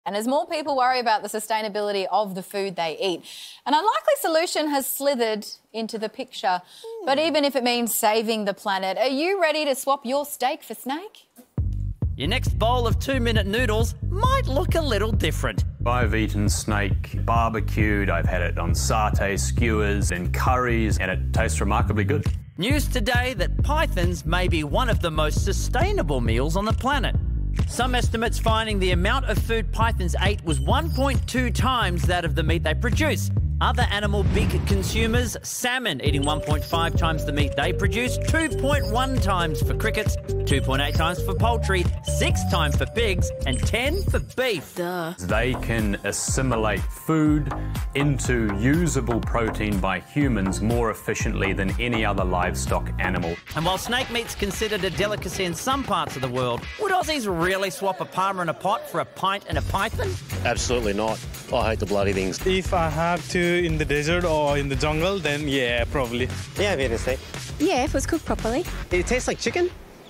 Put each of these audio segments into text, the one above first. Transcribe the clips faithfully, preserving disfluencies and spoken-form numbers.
And as more people worry about the sustainability of the food they eat, an unlikely solution has slithered into the picture. Mm. But even if it means saving the planet, are you ready to swap your steak for snake? Your next bowl of two-minute noodles might look a little different. I've eaten snake barbecued, I've had it on satay, skewers and curries, and it tastes remarkably good. News today that pythons may be one of the most sustainable meals on the planet. Some estimates finding the amount of food pythons ate was one point two times that of the meat they produce. Other animal big consumers, salmon eating one point five times the meat they produce, two point one times for crickets, two point eight times for poultry, six times for pigs, and ten for beef. Duh. They can assimilate food into usable protein by humans more efficiently than any other livestock animal. And while snake meat's considered a delicacy in some parts of the world, would Aussies really swap a parma in a pot for a pint and a python? Absolutely not. I hate the bloody things. If I have to in the desert or in the jungle, then yeah, probably. Yeah, I've eaten steak. Yeah, if it was cooked properly. It tastes like chicken.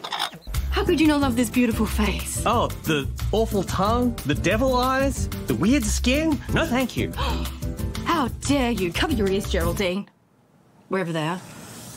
How could you not love this beautiful face? Oh, the awful tongue, the devil eyes, the weird skin. No, thank you. How dare you? Cover your ears, Geraldine. Wherever they are.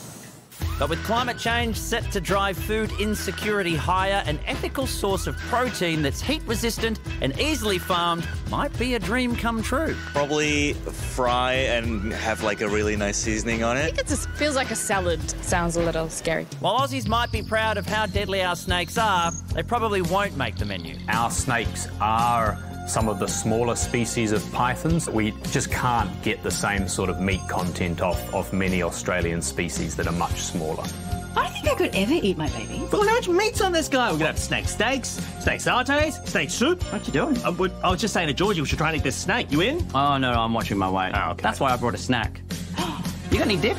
But with climate change set to drive food insecurity higher, an ethical source of protein that's heat-resistant and easily farmed might be a dream come true. Probably fry and have like a really nice seasoning on I it. think it just feels like a salad. Sounds a little scary. While Aussies might be proud of how deadly our snakes are, they probably won't make the menu. Our snakes are some of the smaller species of pythons. We just can't get the same sort of meat content off of many Australian species that are much smaller. I don't think I could ever eat my baby. Well, how much meat's on this guy? We're gonna have snake steaks, snake satays, snake soup. What you doing? I, would, I was just saying to Georgie we should try and eat this snake. You in? Oh, no, I'm watching my weight. Oh, okay. That's why I brought a snack. You got any dip?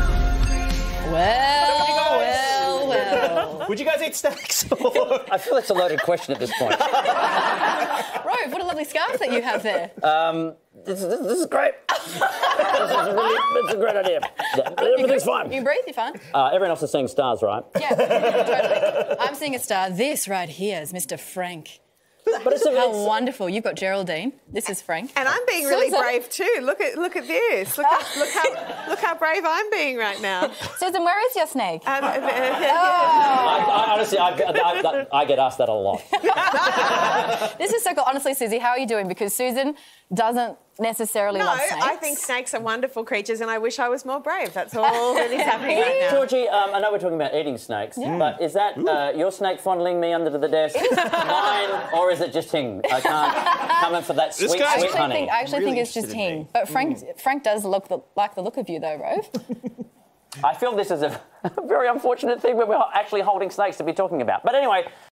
Well, well, well. Would you guys eat steaks? I feel it's a loaded question at this point. Rove, what a lovely scarf that you have there. Um, this, this, this is great. this is really, it's a great idea. Yeah, everything's fine. You breathe, you're fine. Uh, everyone else is seeing stars, right? Yeah, totally. I'm seeing a star. This right here is Mister Frank. But it's a, How it's, wonderful. You've got Geraldine. This is Frank. And I'm being really Susan. brave too. Look at look at this. Look, at, look how look how brave I'm being right now. Susan, where is your snake? Um, uh, uh, I, I, honestly, I, I, I get asked that a lot. This is so cool. Honestly, Susie, how are you doing? Because Susan doesn't necessarily no, love snakes. I think snakes are wonderful creatures, and I wish I was more brave. That's all that is happening right now. Georgie, um, I know we're talking about eating snakes, yeah. but is that uh, your snake fondling me under the desk, mine, or is it just Ting? I can't come in for that sweet, sweet I actually honey. think, I actually really think it's just interested in Ting. me. But Frank, mm. Frank does look the, like the look of you, though, Rove. I feel this is a very unfortunate thing when we're actually holding snakes to be talking about. But anyway,